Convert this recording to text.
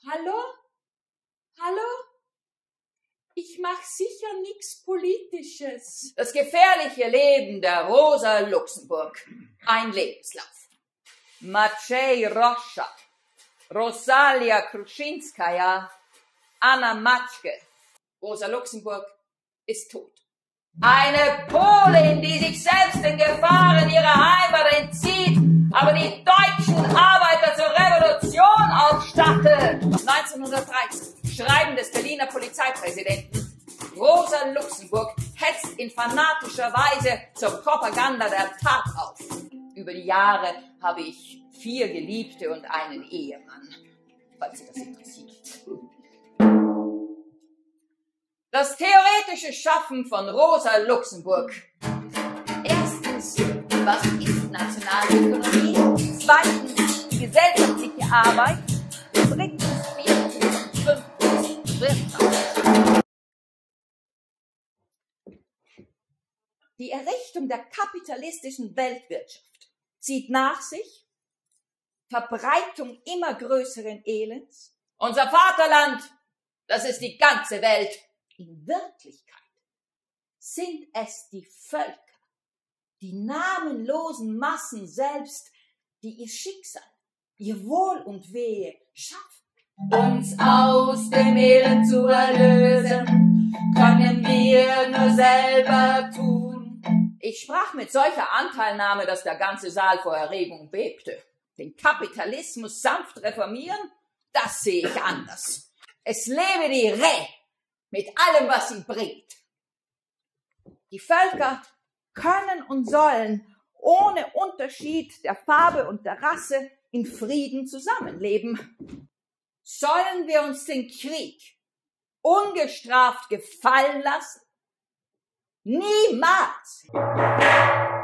Hallo? Hallo? Ich mach sicher nichts Politisches. Das gefährliche Leben der Rosa Luxemburg. Ein Lebenslauf. Maciej Roscha, Rosalia Kruszynskaja, Anna Matschke. Rosa Luxemburg ist tot. Eine Polin, die sich selbst den Gefahren ihrer Heimat entzieht, aber die deutschen Arbeiter zur Revolution ausstattet. 1913, Schreiben des Berliner Polizeipräsidenten. Rosa Luxemburg hetzt in fanatischer Weise zur Propaganda der Tat auf. Über die Jahre habe ich 4 Geliebte und einen Ehemann, falls Sie das interessiert. Das theoretische Schaffen von Rosa Luxemburg. Erstens, was ist Nationalökonomie? Zweitens, die gesellschaftliche Arbeit. Drittens, viertens, fünftens, Wirtschaft. Die Errichtung der kapitalistischen Weltwirtschaft zieht nach sich Verbreitung immer größeren Elends. Unser Vaterland, das ist die ganze Welt. In Wirklichkeit sind es die Völker, die namenlosen Massen selbst, die ihr Schicksal, ihr Wohl und Wehe schaffen. Uns aus dem Elend zu erlösen, können wir nur selber tun. Ich sprach mit solcher Anteilnahme, dass der ganze Saal vor Erregung bebte. Den Kapitalismus sanft reformieren, das sehe ich anders. Es lebe die Re mit allem, was sie bringt. Die Völker können und sollen ohne Unterschied der Farbe und der Rasse in Frieden zusammenleben. Sollen wir uns den Krieg ungestraft gefallen lassen? Niemals!